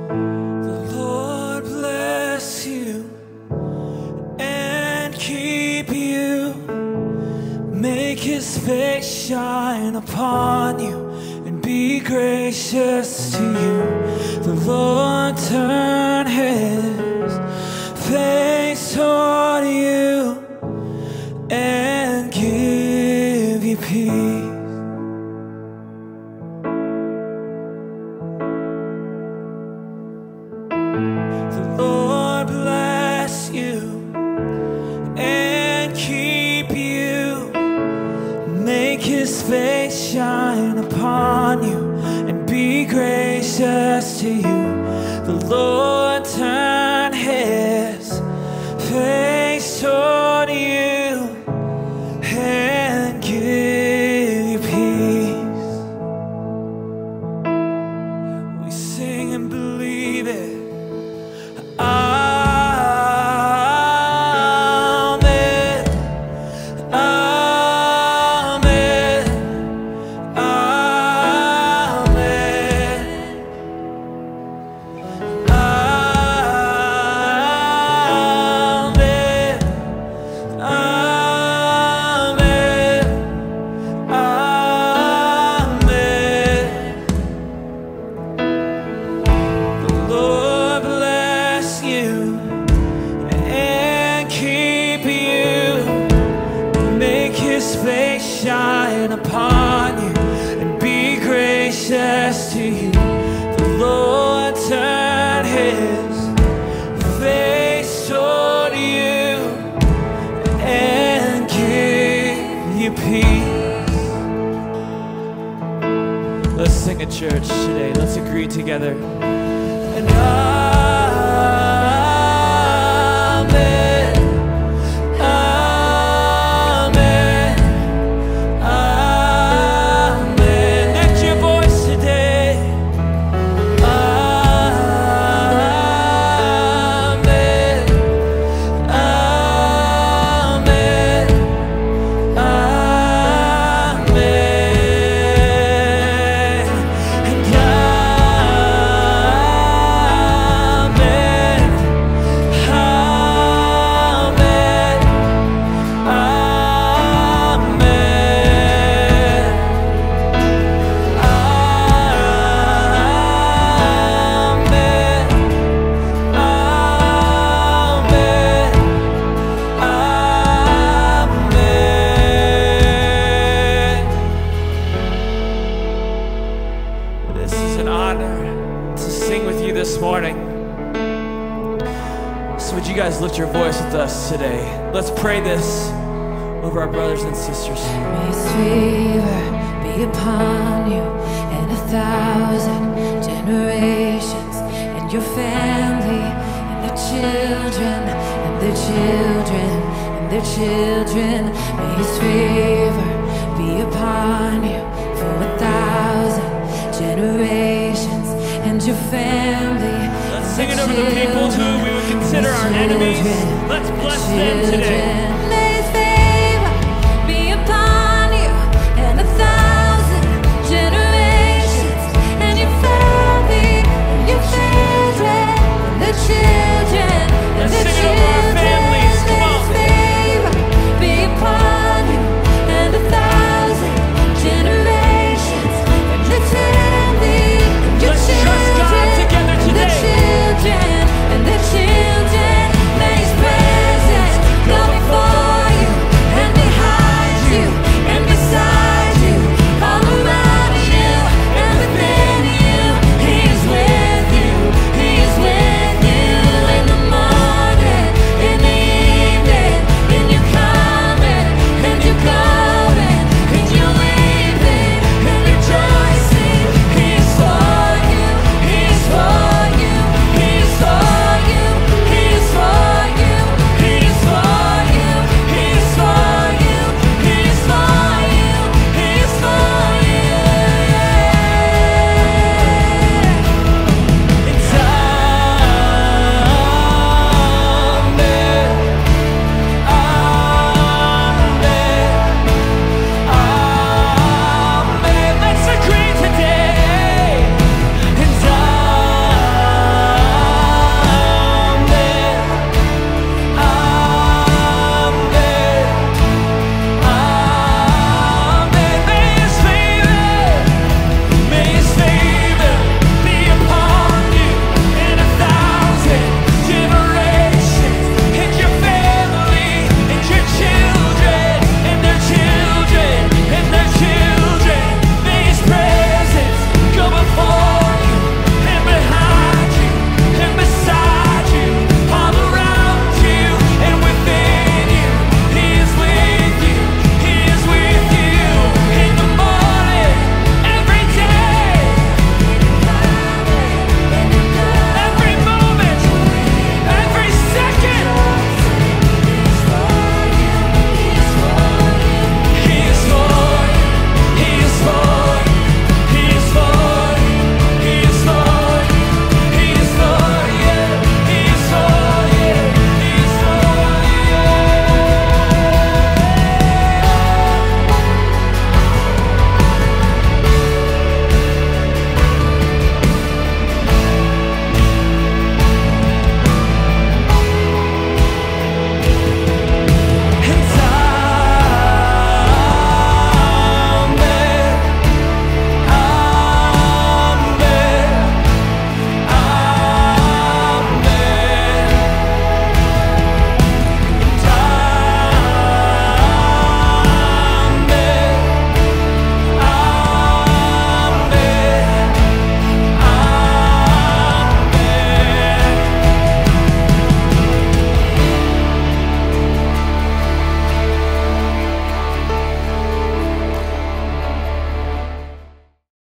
The Lord bless you and keep you. Make His face shine upon you and be gracious to you. The Lord turn His face toward you and give you peace. The Lord bless you and keep you. Make His face shine upon you and be gracious to you. The Lord turn His face toward you and give you peace. We sing and believe it. Amen. Amen. Amen. Amen. Amen. Amen. The Lord bless you and keep you. Make His face shine upon you and be gracious to you. The Lord turn His face toward you and give you peace. Let's sing at church today. Let's agree together. And amen. Amen. Amen. Lift your voice today. Amen. Amen. Amen. And this is an honor to sing with you this morning. So would you guys lift your voice with us today? Let's pray this over our brothers and sisters. May His favor be upon you and 1,000 generations, and your family, and their children, and their children, and their children. May His favor be upon you for 1,000 generations, and your family. Let's sing it over the people who we would consider our enemies. Let's bless them today.